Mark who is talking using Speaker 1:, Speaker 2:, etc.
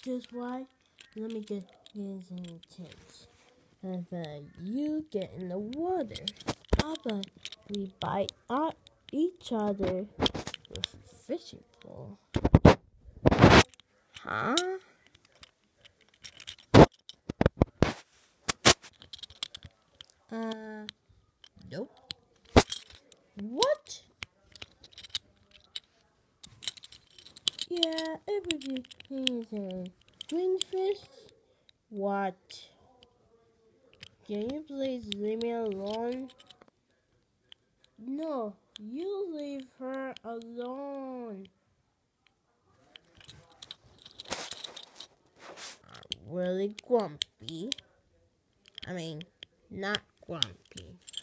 Speaker 1: Guess why? Let me get some tips. If you get in the water, how about we bite out each other with a fishing pole? Huh? Nope. What? Yeah, everything is a greenfish. What? Can you please leave me alone? No, you leave her alone. I'm really grumpy. I mean, not grumpy.